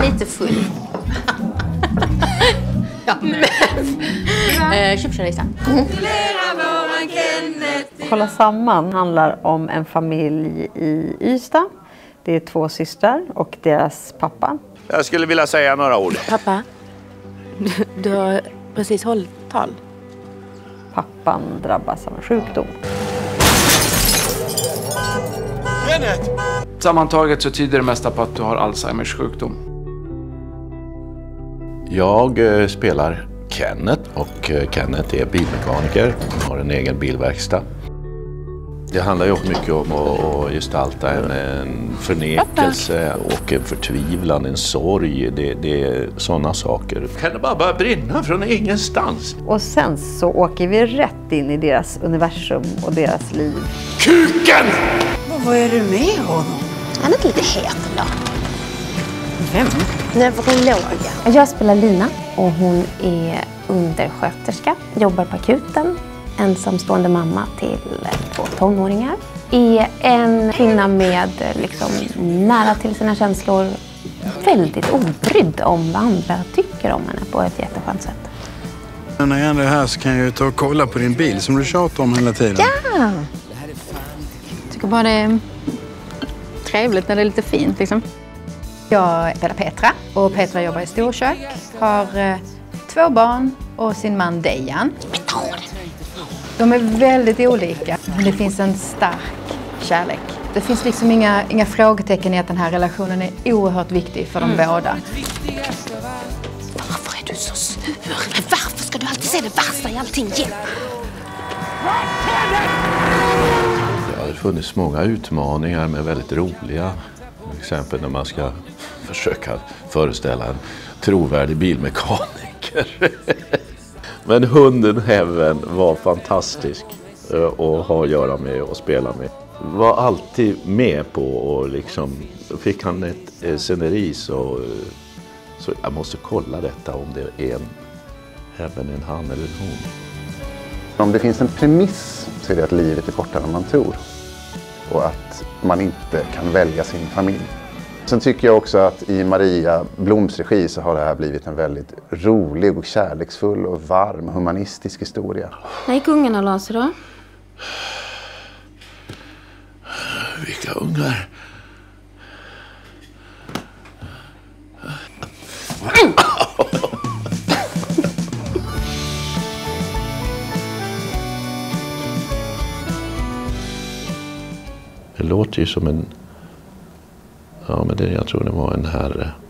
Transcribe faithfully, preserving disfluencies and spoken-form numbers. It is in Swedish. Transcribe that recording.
lite full. Ja. eh, Köpkärlistan. Mm. Kolla samman handlar om en familj i Ystad. Det är två systrar och deras pappa. Jag skulle vilja säga några ord. Pappa, du, du har precis hållit tal. Pappan drabbas av en sjukdom. Kenneth! Sammantaget så tyder det mesta på att du har Alzheimers sjukdom. Jag eh, spelar Kenneth och eh, Kenneth är bilmekaniker. Han har en egen bilverkstad. Det handlar ju också mycket om att gestalta en, en förnekelse och en förtvivlan, en sorg. Det, det är sådana saker. Kan det bara börja brinna från ingenstans? Och sen så åker vi rätt in i deras universum och deras liv. Kuken! Vad är du med honom? Han är inte lite het då. Vem? Neurologen. Jag spelar Lina och hon är undersköterska. Jobbar på akuten. Ensamstående mamma till två tonåringar. Är en kvinna med liksom, nära till sina känslor. Väldigt obrydd om vad andra tycker om henne på ett jätteskönt sätt. När jag är här så kan jag ju ta och kolla på din bil som du tjatar om hela tiden. Ja! Jag tycker bara det är trevligt när det är lite fint liksom. Jag spelar Petra och Petra jobbar i storkök. Har eh, två barn och sin man Dejan. De är väldigt olika, men det finns en stark kärlek. Det finns liksom inga, inga frågetecken i att den här relationen är oerhört viktig för mm. de båda. Varför är du så sur? Varför ska du alltid se det värsta i allting igen? Det har funnits många utmaningar med väldigt roliga. Till exempel när man ska försöka föreställa en trovärdig bilmekaniker. Men hunden Heaven var fantastisk att ha att göra med och spela med. Var alltid med på och liksom fick han ett sceneri så, så jag måste kolla detta om det är en Heaven, en han eller en hon. Om det finns en premiss så är det att livet är kortare än man tror. Och att man inte kan välja sin familj. Sen tycker jag också att i Maria Bloms regi så har det här blivit en väldigt rolig och kärleksfull och varm humanistisk historia. När gick ungarna la sig då? Vilka ungar? Det låter ju som en... Ja, men det, jag tror det var en herre.